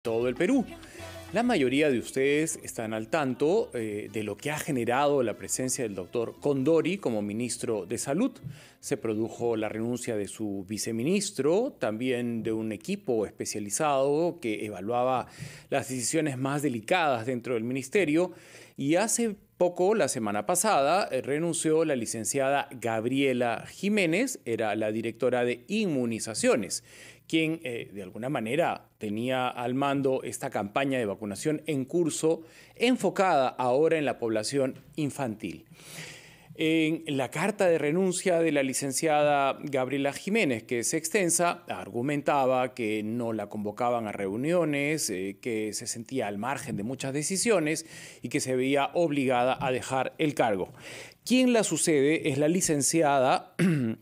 todo el Perú. La mayoría de ustedes están al tanto de lo que ha generado la presencia del doctor Condori como ministro de Salud. Se produjo la renuncia de su viceministro, también de un equipo especializado que evaluaba las decisiones más delicadas dentro del ministerio. Y hace poco, la semana pasada, renunció la licenciada Gabriela Jiménez, era la directora de inmunizaciones, quien de alguna manera tenía al mando esta campaña de vacunación en curso, enfocada ahora en la población infantil. En la carta de renuncia de la licenciada Gabriela Jiménez, que es extensa, argumentaba que no la convocaban a reuniones, que se sentía al margen de muchas decisiones y que se veía obligada a dejar el cargo. Quien la sucede es la licenciada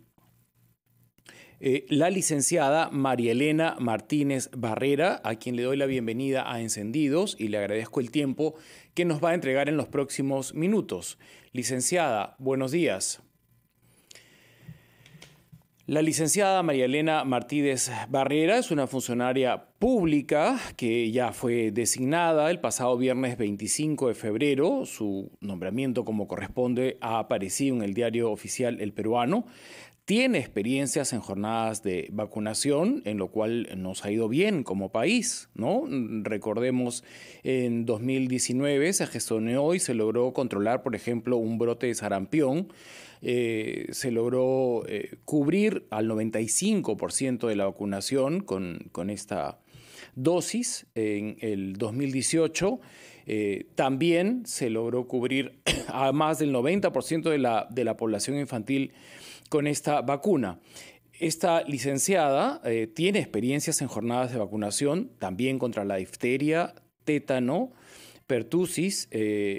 María Elena Martínez Barrera, a quien le doy la bienvenida a Encendidos y le agradezco el tiempo que nos va a entregar en los próximos minutos. Licenciada, buenos días. La licenciada María Elena Martínez Barrera es una funcionaria pública que ya fue designada el pasado viernes 25 de febrero. Su nombramiento, como corresponde, ha aparecido en el diario oficial El Peruano. Tiene experiencias en jornadas de vacunación, en lo cual nos ha ido bien como país, ¿no? Recordemos, en 2019 se gestionó y se logró controlar, por ejemplo, un brote de sarampión. Se logró cubrir al 95% de la vacunación con esta dosis en el 2018. También se logró cubrir a más del 90% de la población infantil con esta vacuna. Esta licenciada tiene experiencias en jornadas de vacunación, también contra la difteria, tétano, pertusis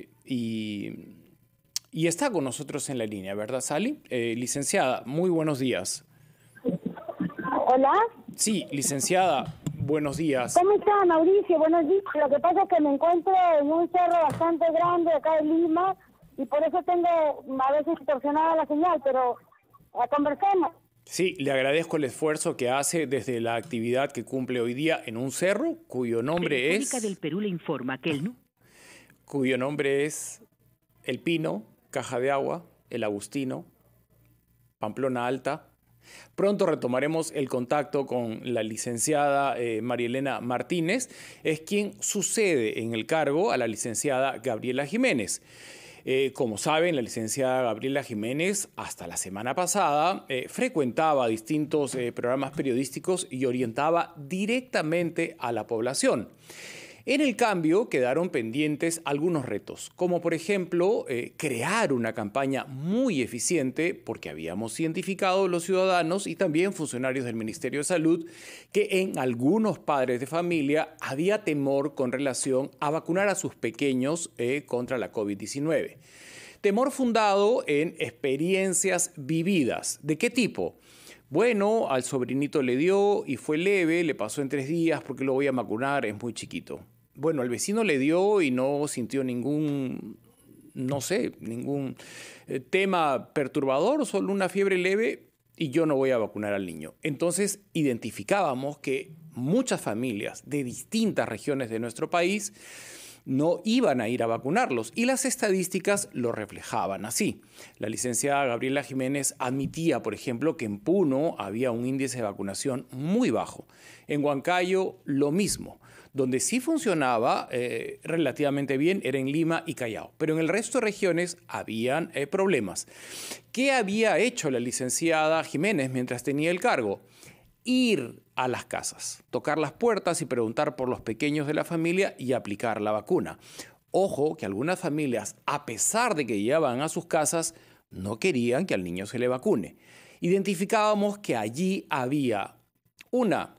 y está con nosotros en la línea, ¿verdad, Sally? Licenciada, muy buenos días. Hola. Sí, licenciada, buenos días. ¿Cómo está, Mauricio? Buenos días. Lo que pasa es que me encuentro en un cerro bastante grande acá en Lima y por eso tengo a veces distorsionada la señal, pero conversemos. Sí, le agradezco el esfuerzo que hace desde la actividad que cumple hoy día en un cerro cuyo nombre es... Telefónica del Perú le informa que cuyo nombre es El Pino, Caja de Agua, El Agustino, Pamplona Alta. Pronto retomaremos el contacto con la licenciada María Elena Martínez, es quien sucede en el cargo a la licenciada Gabriela Jiménez. Como saben, la licenciada Gabriela Jiménez hasta la semana pasada frecuentaba distintos programas periodísticos y orientaba directamente a la población. En el cambio, quedaron pendientes algunos retos, como por ejemplo, crear una campaña muy eficiente, porque habíamos identificado los ciudadanos y también funcionarios del Ministerio de Salud que en algunos padres de familia había temor con relación a vacunar a sus pequeños contra la COVID-19. Temor fundado en experiencias vividas. ¿De qué tipo? Bueno, al sobrinito le dio y fue leve, le pasó en 3 días porque lo voy a vacunar, es muy chiquito. Bueno, al vecino le dio y no sintió ningún tema perturbador, solo una fiebre leve y yo no voy a vacunar al niño. Entonces identificábamos que muchas familias de distintas regiones de nuestro país no iban a ir a vacunarlos y las estadísticas lo reflejaban así. La licenciada Gabriela Jiménez admitía, por ejemplo, que en Puno había un índice de vacunación muy bajo. En Huancayo lo mismo. Donde sí funcionaba relativamente bien era en Lima y Callao, pero en el resto de regiones habían problemas. ¿Qué había hecho la licenciada Jiménez mientras tenía el cargo? Ir a las casas, tocar las puertas y preguntar por los pequeños de la familia y aplicar la vacuna. Ojo que algunas familias, a pesar de que llevaban a sus casas, no querían que al niño se le vacune. Identificábamos que allí había una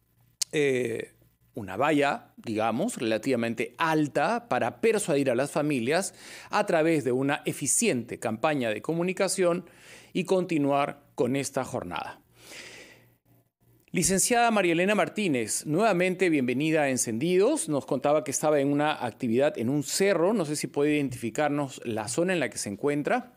valla, digamos, relativamente alta para persuadir a las familias a través de una eficiente campaña de comunicación y continuar con esta jornada. Licenciada María Elena Martínez, nuevamente bienvenida a Encendidos. Nos contaba que estaba en una actividad en un cerro. No sé si puede identificarnos la zona en la que se encuentra.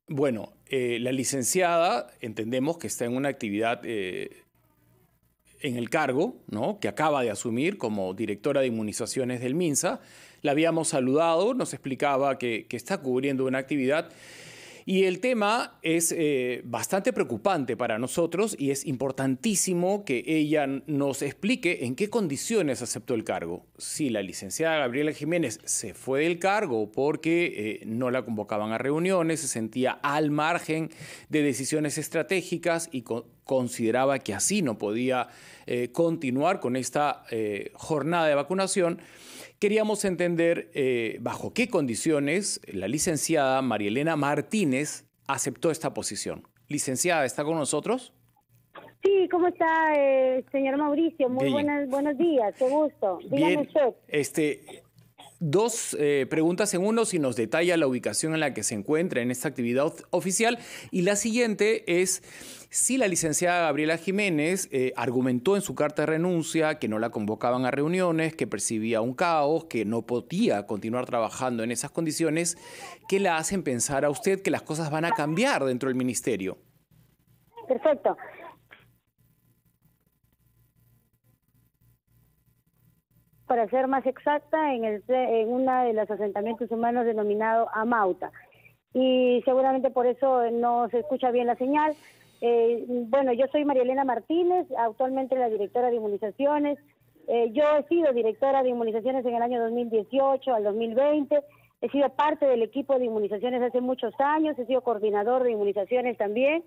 Bueno, la licenciada entendemos que está en una actividad en el cargo, ¿no?, que acaba de asumir como directora de inmunizaciones del MINSA. La habíamos saludado, nos explicaba que está cubriendo una actividad. Y el tema es bastante preocupante para nosotros y es importantísimo que ella nos explique en qué condiciones aceptó el cargo. Si la licenciada Gabriela Jiménez se fue del cargo porque no la convocaban a reuniones, se sentía al margen de decisiones estratégicas y consideraba que así no podía continuar con esta jornada de vacunación. Queríamos entender bajo qué condiciones la licenciada María Elena Martínez aceptó esta posición. Licenciada, ¿está con nosotros? Sí, ¿cómo está, señor Mauricio? Muy buenos días, qué gusto. Dígame usted. Dos preguntas en uno, si nos detalla la ubicación en la que se encuentra en esta actividad oficial. Y la siguiente es si la licenciada Gabriela Jiménez argumentó en su carta de renuncia que no la convocaban a reuniones, que percibía un caos, que no podía continuar trabajando en esas condiciones. ¿Qué la hacen pensar a usted que las cosas van a cambiar dentro del ministerio? Perfecto. Para ser más exacta, en uno de los asentamientos humanos denominado Amauta. Y seguramente por eso no se escucha bien la señal. Bueno, yo soy María Elena Martínez, actualmente la directora de inmunizaciones. Yo he sido directora de inmunizaciones en el año 2018 al 2020. He sido parte del equipo de inmunizaciones hace muchos años, he sido coordinador de inmunizaciones también.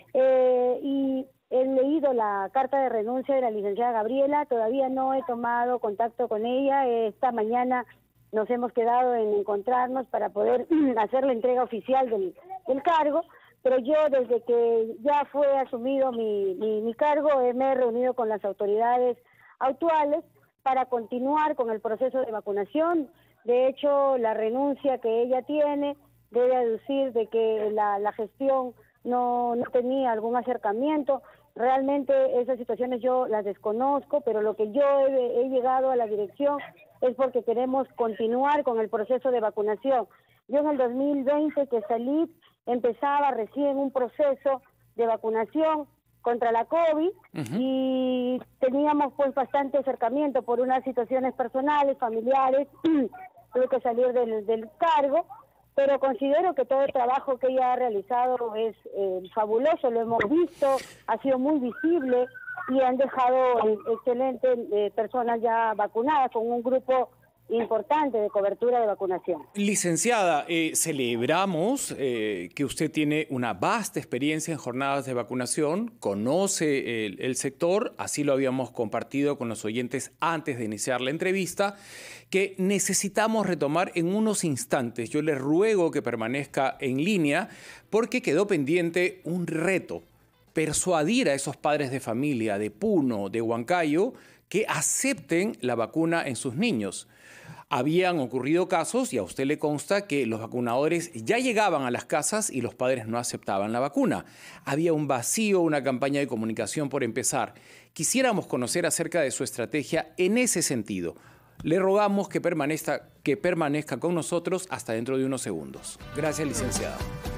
Y he leído la carta de renuncia de la licenciada Gabriela, todavía no he tomado contacto con ella. Esta mañana nos hemos quedado en encontrarnos para poder hacer la entrega oficial del cargo, pero yo desde que ya fue asumido mi cargo me he reunido con las autoridades actuales para continuar con el proceso de vacunación. De hecho, la renuncia que ella tiene debe aducir de que la gestión no tenía algún acercamiento. Realmente esas situaciones yo las desconozco, pero lo que yo he llegado a la dirección es porque queremos continuar con el proceso de vacunación. Yo en el 2020 que salí, empezaba recién un proceso de vacunación contra la COVID y teníamos pues bastante acercamiento por unas situaciones personales, familiares. Tuve que salir del cargo, pero considero que todo el trabajo que ella ha realizado es fabuloso, lo hemos visto, ha sido muy visible y han dejado excelentes personas ya vacunadas con un grupo importante de cobertura de vacunación. Licenciada, celebramos que usted tiene una vasta experiencia en jornadas de vacunación, conoce el sector, así lo habíamos compartido con los oyentes antes de iniciar la entrevista, que necesitamos retomar en unos instantes. Yo le ruego que permanezca en línea porque quedó pendiente un reto: persuadir a esos padres de familia de Puno, de Huancayo, que acepten la vacuna en sus niños. Habían ocurrido casos, y a usted le consta, que los vacunadores ya llegaban a las casas y los padres no aceptaban la vacuna. Había un vacío, una campaña de comunicación por empezar. Quisiéramos conocer acerca de su estrategia en ese sentido. Le rogamos que permanezca con nosotros hasta dentro de unos segundos. Gracias, licenciada.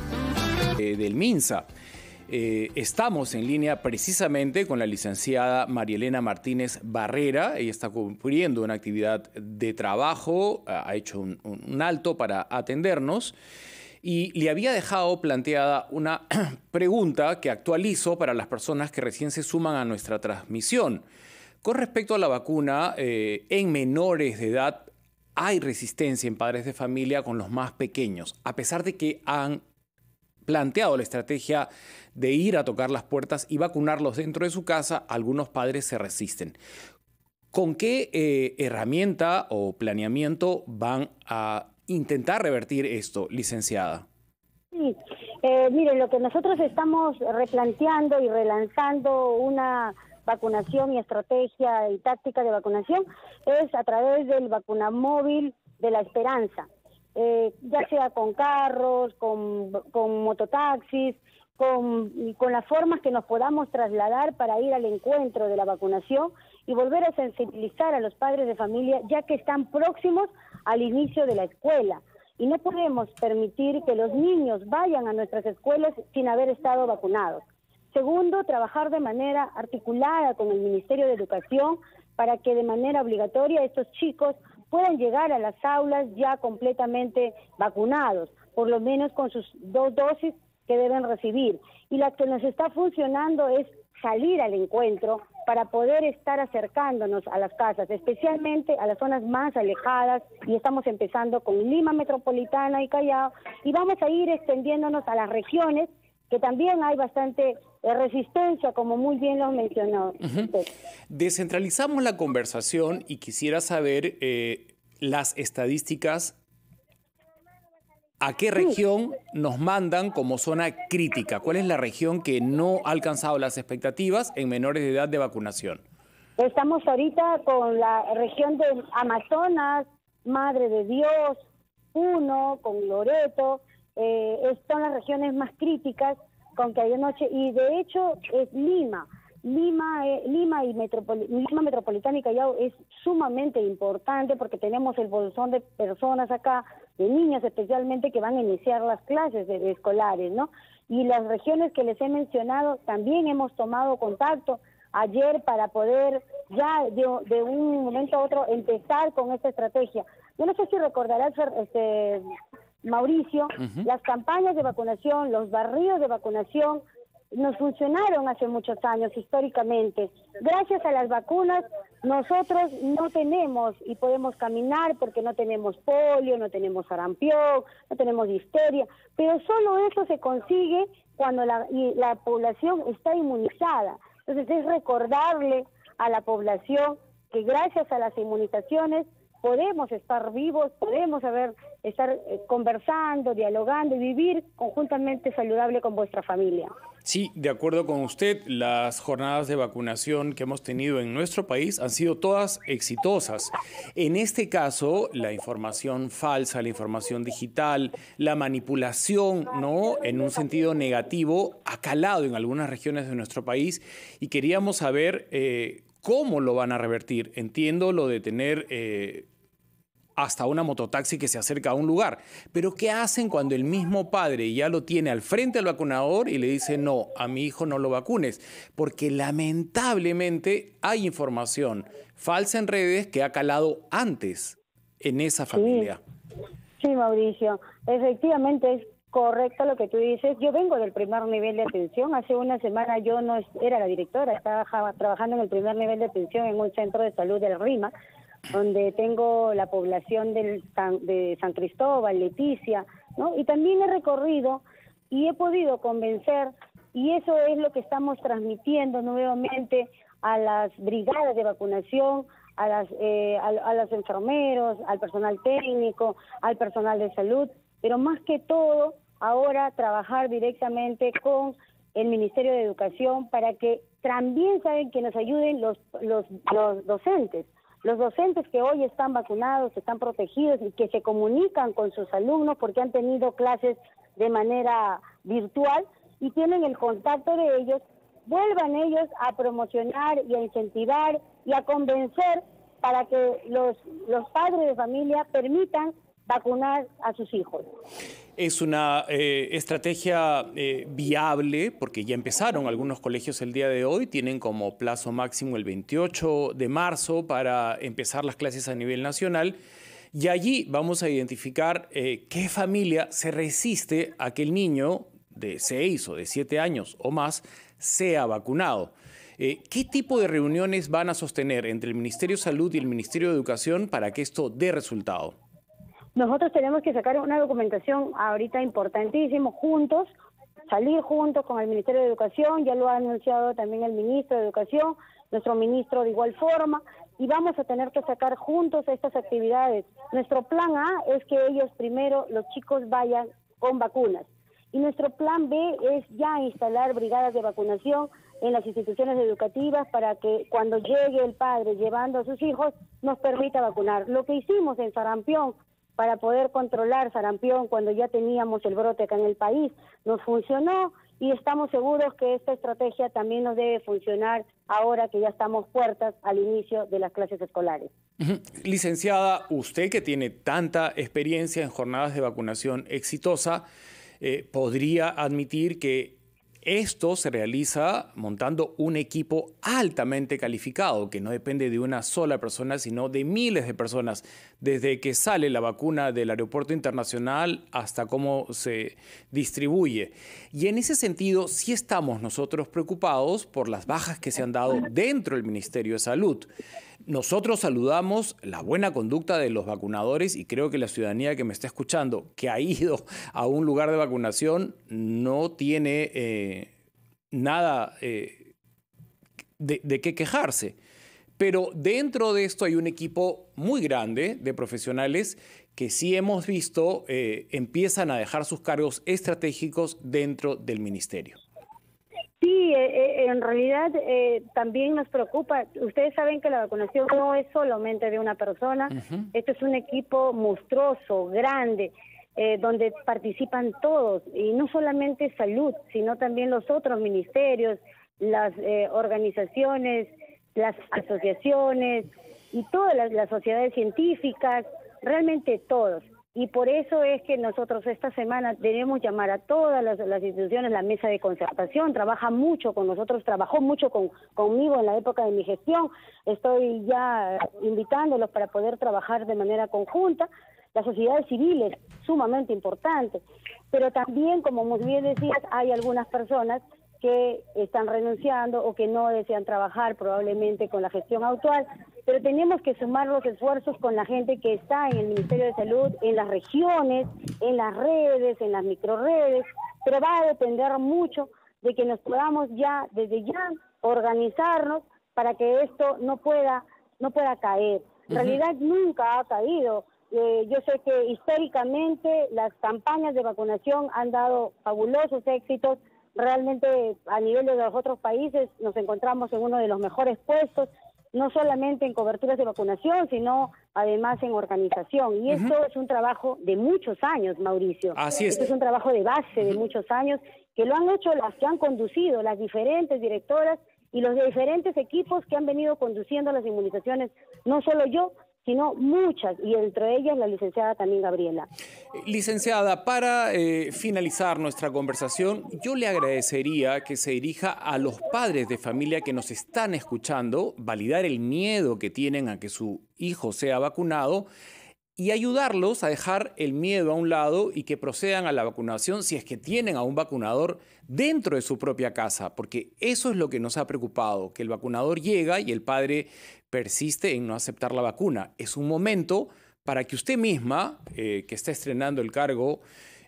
Del MINSA. Estamos en línea precisamente con la licenciada María Elena Martínez Barrera. Ella está cumpliendo una actividad de trabajo, ha hecho un alto para atendernos y le había dejado planteada una pregunta que actualizo para las personas que recién se suman a nuestra transmisión. Con respecto a la vacuna, en menores de edad hay resistencia en padres de familia con los más pequeños, a pesar de que han planteado la estrategia de ir a tocar las puertas y vacunarlos dentro de su casa. Algunos padres se resisten. ¿Con qué herramienta o planeamiento van a intentar revertir esto, licenciada? Sí, mire, lo que nosotros estamos replanteando y relanzando una vacunación y estrategia y táctica de vacunación es a través del vacunamóvil de la esperanza. Ya sea con carros, con mototaxis, con las formas que nos podamos trasladar para ir al encuentro de la vacunación y volver a sensibilizar a los padres de familia, ya que están próximos al inicio de la escuela. y no podemos permitir que los niños vayan a nuestras escuelas sin haber estado vacunados. Segundo, trabajar de manera articulada con el Ministerio de Educación para que de manera obligatoria estos chicos puedan llegar a las aulas ya completamente vacunados, por lo menos con sus 2 dosis que deben recibir. Y la que nos está funcionando es salir al encuentro para poder estar acercándonos a las casas, especialmente a las zonas más alejadas, y estamos empezando con Lima Metropolitana y Callao, y vamos a ir extendiéndonos a las regiones, que también hay bastante resistencia, como muy bien lo mencionó. Descentralizamos la conversación y quisiera saber las estadísticas. ¿A qué región nos mandan como zona crítica? ¿Cuál es la región que no ha alcanzado las expectativas en menores de edad de vacunación? Estamos ahorita con la región de Amazonas, Madre de Dios, Puno, con Loreto. Son las regiones más críticas con que hay anoche, y de hecho es Lima Metropolitana y Callao es sumamente importante porque tenemos el bolsón de personas acá, de niños especialmente, que van a iniciar las clases escolares, ¿no? Y las regiones que les he mencionado también hemos tomado contacto ayer para poder ya de un momento a otro empezar con esta estrategia. Yo no sé si recordarás, Mauricio, las campañas de vacunación, los barrios de vacunación, nos funcionaron hace muchos años históricamente. Gracias a las vacunas nosotros no tenemos y podemos caminar porque no tenemos polio, no tenemos sarampión, no tenemos difteria, pero solo eso se consigue cuando la población está inmunizada. Entonces es recordarle a la población que gracias a las inmunizaciones podemos estar vivos, podemos estar conversando, dialogando y vivir conjuntamente saludable con vuestra familia. Sí, de acuerdo con usted, las jornadas de vacunación que hemos tenido en nuestro país han sido todas exitosas. En este caso, la información falsa, la información digital, la manipulación, ¿no?, en un sentido negativo, ha calado en algunas regiones de nuestro país y queríamos saber cómo lo van a revertir. Entiendo lo de tener hasta una mototaxi que se acerca a un lugar. Pero ¿qué hacen cuando el mismo padre ya lo tiene al frente del vacunador y le dice, no, a mi hijo no lo vacunes? Porque lamentablemente hay información falsa en redes que ha calado antes en esa familia. Sí, Mauricio, efectivamente es correcto lo que tú dices. Yo vengo del primer nivel de atención. Hace una semana yo no era la directora, estaba trabajando en el primer nivel de atención en un centro de salud del RIMA, donde tengo la población de San Cristóbal, Leticia, ¿no? Y también he recorrido y he podido convencer, y eso es lo que estamos transmitiendo nuevamente a las brigadas de vacunación, a los enfermeros, al personal técnico, al personal de salud, pero más que todo, ahora trabajar directamente con el Ministerio de Educación para que también saben que nos ayuden los docentes. Los docentes que hoy están vacunados, están protegidos y que se comunican con sus alumnos porque han tenido clases de manera virtual y tienen el contacto de ellos, vuelvan ellos a promocionar y a incentivar y a convencer para que los padres de familia permitan vacunar a sus hijos. Es una estrategia viable porque ya empezaron algunos colegios el día de hoy, tienen como plazo máximo el 28 de marzo para empezar las clases a nivel nacional y allí vamos a identificar qué familia se resiste a que el niño de 6 o de 7 años o más sea vacunado. ¿Qué tipo de reuniones van a sostener entre el Ministerio de Salud y el Ministerio de Educación para que esto dé resultado? Nosotros tenemos que sacar una documentación ahorita importantísimo, juntos, salir juntos con el Ministerio de Educación, ya lo ha anunciado también el Ministro de Educación, nuestro ministro de igual forma, y vamos a tener que sacar juntos estas actividades. Nuestro plan A es que ellos primero, los chicos, vayan con vacunas, y nuestro plan B es ya instalar brigadas de vacunación en las instituciones educativas para que cuando llegue el padre llevando a sus hijos nos permita vacunar. Lo que hicimos en sarampión, para poder controlar sarampión cuando ya teníamos el brote acá en el país, nos funcionó y estamos seguros que esta estrategia también nos debe funcionar ahora que ya estamos puertas al inicio de las clases escolares. Licenciada, usted que tiene tanta experiencia en jornadas de vacunación exitosa, podría admitir que esto se realiza montando un equipo altamente calificado, que no depende de una sola persona, sino de miles de personas, desde que sale la vacuna del aeropuerto internacional hasta cómo se distribuye. Y en ese sentido, sí estamos nosotros preocupados por las bajas que se han dado dentro del Ministerio de Salud. Nosotros saludamos la buena conducta de los vacunadores y creo que la ciudadanía que me está escuchando, que ha ido a un lugar de vacunación, no tiene nada de qué quejarse. Pero dentro de esto hay un equipo muy grande de profesionales que sí hemos visto empiezan a dejar sus cargos estratégicos dentro del ministerio. Sí, en realidad también nos preocupa. Ustedes saben que la vacunación no es solamente de una persona. Esto es un equipo monstruoso, grande, donde participan todos, y no solamente salud, sino también los otros ministerios, las organizaciones, las asociaciones y todas las sociedades científicas, realmente todos. Y por eso es que nosotros esta semana debemos llamar a todas las instituciones, la mesa de concertación, trabaja mucho con nosotros, trabajó mucho conmigo en la época de mi gestión, estoy ya invitándolos para poder trabajar de manera conjunta, las sociedades civiles, sumamente importantes, pero también, como muy bien decías, hay algunas personas que están renunciando o que no desean trabajar probablemente con la gestión actual, pero tenemos que sumar los esfuerzos con la gente que está en el Ministerio de Salud, en las regiones, en las redes, en las microredes, pero va a depender mucho de que nos podamos ya, desde ya, organizarnos para que esto no pueda caer. En realidad nunca ha caído. Yo sé que históricamente las campañas de vacunación han dado fabulosos éxitos. Realmente a nivel de los otros países nos encontramos en uno de los mejores puestos, no solamente en coberturas de vacunación, sino además en organización. Y esto es un trabajo de muchos años, Mauricio. Así es. Esto es un trabajo de base de muchos años que lo han hecho las que han conducido, las diferentes directoras y los diferentes equipos que han venido conduciendo las inmunizaciones, no solo yo, sino muchas, y entre ellas la licenciada también Gabriela. Licenciada, para finalizar nuestra conversación, yo le agradecería que se dirija a los padres de familia que nos están escuchando, validar el miedo que tienen a que su hijo sea vacunado y ayudarlos a dejar el miedo a un lado y que procedan a la vacunación si es que tienen a un vacunador dentro de su propia casa, porque eso es lo que nos ha preocupado, que el vacunador llega y el padre persiste en no aceptar la vacuna. Es un momento para que usted misma, que está estrenando el cargo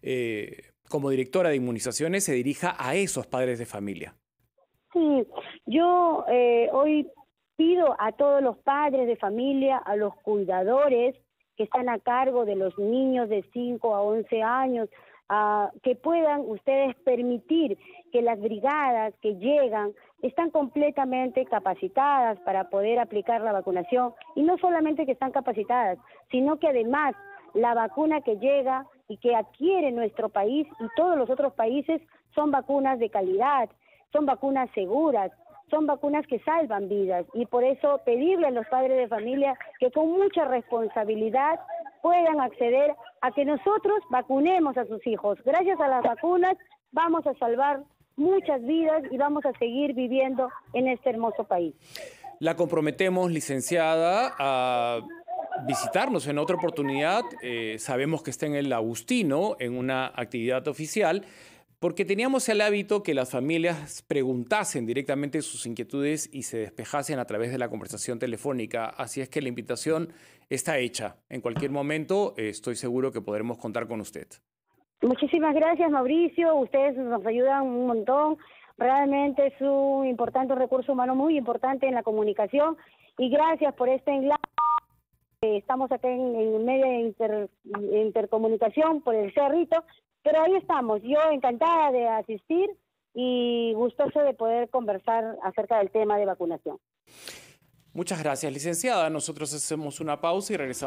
como directora de inmunizaciones, se dirija a esos padres de familia. Sí, yo hoy pido a todos los padres de familia, a los cuidadores que están a cargo de los niños de 5 a 11 años, que puedan ustedes permitir que las brigadas que llegan están completamente capacitadas para poder aplicar la vacunación, y no solamente que están capacitadas, sino que además la vacuna que llega y que adquiere nuestro país y todos los otros países son vacunas de calidad, son vacunas seguras, son vacunas que salvan vidas, y por eso pedirle a los padres de familia que con mucha responsabilidad puedan acceder a que nosotros vacunemos a sus hijos. Gracias a las vacunas vamos a salvar muchas vidas y vamos a seguir viviendo en este hermoso país. La comprometemos, licenciada, a visitarnos en otra oportunidad. Sabemos que está en el Agustino, en una actividad oficial, porque teníamos el hábito que las familias preguntasen directamente sus inquietudes y se despejasen a través de la conversación telefónica. Así es que la invitación está hecha. En cualquier momento estoy seguro que podremos contar con usted. Muchísimas gracias, Mauricio. Ustedes nos ayudan un montón. Realmente es un importante recurso humano muy importante en la comunicación. Y gracias por este enlace. Estamos acá en medio de intercomunicación por el Cerrito. Pero ahí estamos, yo encantada de asistir y gustoso de poder conversar acerca del tema de vacunación. Muchas gracias, licenciada. Nosotros hacemos una pausa y regresamos.